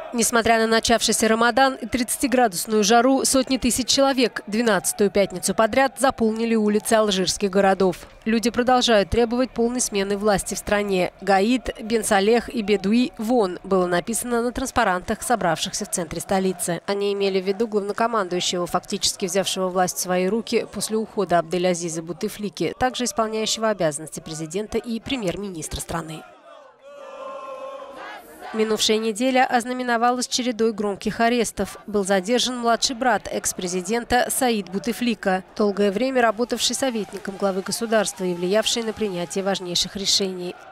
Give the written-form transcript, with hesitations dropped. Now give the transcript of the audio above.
Несмотря на начавшийся Рамадан и 30-градусную жару, сотни тысяч человек 12-ю пятницу подряд заполнили улицы алжирских городов. Люди продолжают требовать полной смены власти в стране. Гаид, Бен Салех и Бедуи вон было написано на транспарантах, собравшихся в центре столицы. Они имели в виду главнокомандующего, фактически взявшего власть в свои руки после ухода Абдель-Азиза Бутефлики, также исполняющего обязанности президента и премьер-министра страны. Минувшая неделя ознаменовалась чередой громких арестов. Был задержан младший брат экс-президента Саид Бутефлика, долгое время работавший советником главы государства и влиявший на принятие важнейших решений.